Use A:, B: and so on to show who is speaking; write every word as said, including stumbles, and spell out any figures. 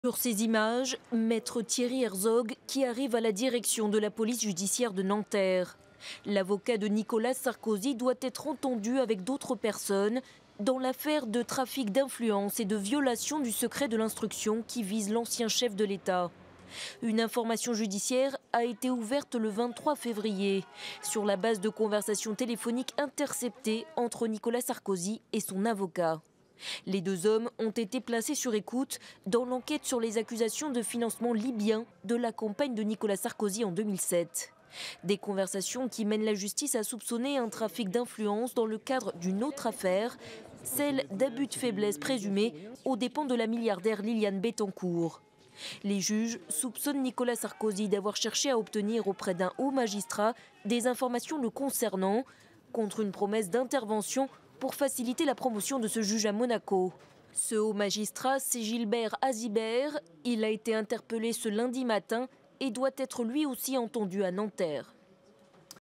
A: Sur ces images, maître Thierry Herzog qui arrive à la direction de la police judiciaire de Nanterre. L'avocat de Nicolas Sarkozy doit être entendu avec d'autres personnes dans l'affaire de trafic d'influence et de violation du secret de l'instruction qui vise l'ancien chef de l'État. Une information judiciaire a été ouverte le vingt-trois février sur la base de conversations téléphoniques interceptées entre Nicolas Sarkozy et son avocat. Les deux hommes ont été placés sur écoute dans l'enquête sur les accusations de financement libyen de la campagne de Nicolas Sarkozy en deux mille sept. Des conversations qui mènent la justice à soupçonner un trafic d'influence dans le cadre d'une autre affaire, celle d'abus de faiblesse présumés aux dépens de la milliardaire Liliane Bettencourt. Les juges soupçonnent Nicolas Sarkozy d'avoir cherché à obtenir auprès d'un haut magistrat des informations le concernant, contre une promesse d'intervention pour faciliter la promotion de ce juge à Monaco. Ce haut magistrat, c'est Gilbert Azibert. Il a été interpellé ce lundi matin et doit être lui aussi entendu à Nanterre.